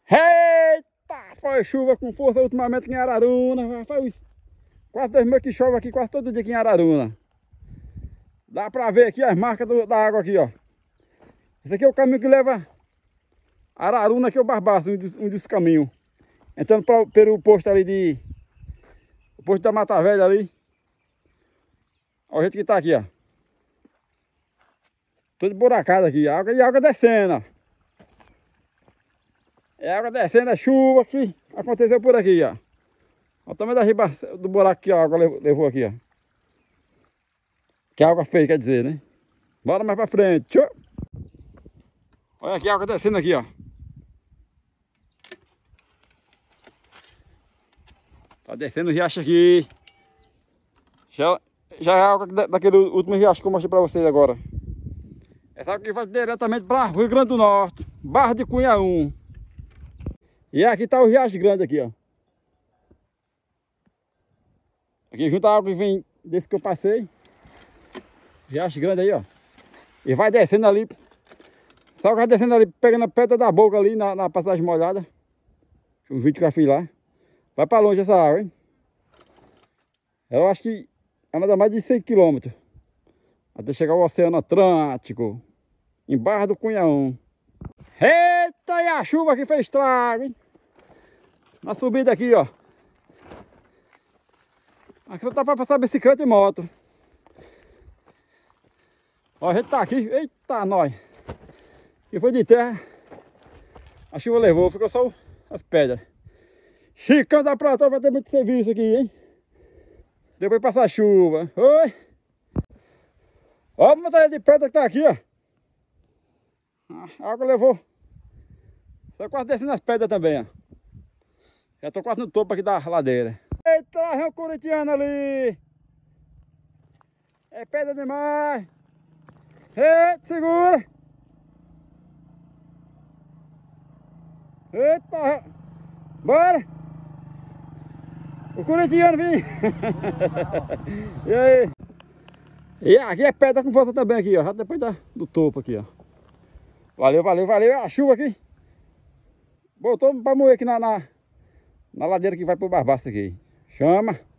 Eita! Foi chuva com força ultimamente aqui em Araruna. Faz quase 2 meses que chove aqui quase todo dia aqui em Araruna. Dá pra ver aqui as marcas da água aqui, ó. Esse aqui é o caminho que leva Araruna, aqui é o Barbaço, um dos caminhos. Entrando pelo posto ali o posto da Mata Velha ali. Olha o jeito que tá aqui, ó. Todo buracado aqui, água descendo, ó. É água descendo, é chuva que aconteceu por aqui, ó. Olha o tamanho da riba do buraco que a água levou aqui, ó. Que a água feia, quer dizer, né? Bora mais pra frente. Tchau. Olha aqui a água descendo aqui, ó. Tá descendo o riacho aqui. Já é a água daquele último riacho que eu mostrei pra vocês agora. Essa água aqui vai diretamente para Rio Grande do Norte, Barra de Cunhaú. E aqui tá o riacho grande aqui, ó. Aqui junto a água que vem desse que eu passei. Riacho grande aí, ó. E vai descendo ali. Essa água vai descendo ali, pegando a pedra da boca ali na passagem molhada. O vídeo que eu fiz lá. Vai pra longe essa água, hein? Eu acho que ela dá mais de 100 km. Até chegar ao Oceano Atlântico. Em Barra do Cunhaú. Eita, e a chuva que fez estrago, hein? Na subida aqui, ó. Aqui só tá pra passar bicicleta e moto. Ó, a gente tá aqui. Eita, nós. E foi de terra. A chuva levou, ficou só as pedras. Chicão da Platão vai ter muito serviço aqui, hein? Depois passar a chuva. Oi! Ó a montanha de pedra que tá aqui, ó. A água levou. Só quase descendo as pedras também, ó. Já tô quase no topo aqui da ladeira. Eita, é um corintiano ali. É pedra demais. Eita, segura. Eita, bora. O corintiano vem. E aí? E aqui é pedra com força também aqui, ó. Já depois do topo aqui, ó. Valeu, valeu, valeu. A chuva aqui botou pra moer aqui na ladeira que vai pro Barbaço aqui. Chama.